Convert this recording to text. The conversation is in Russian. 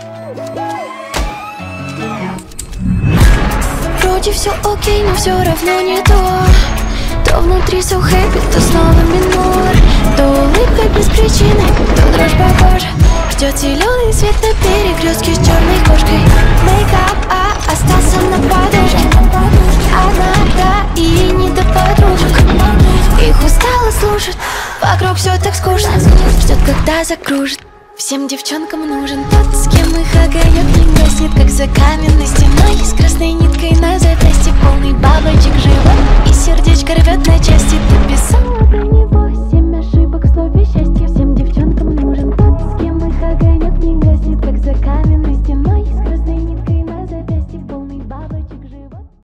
Вроде все окей, но все равно не то. То внутри so happy, то снова минор. То улыбка без причины, то дрожь по коже. Ждет зеленый свет на перекрестке с черной кошкой. Мейкап, остался на подушке. Одна, да, и не до подружек. Их устало слушать, вокруг все так скучно. Ждет, когда закружит. Всем девчонкам нужен тот, с кем их огонек не гаснет, как за каменной стеной. С красной ниткой на запястье, полный бабочек живот. И сердечко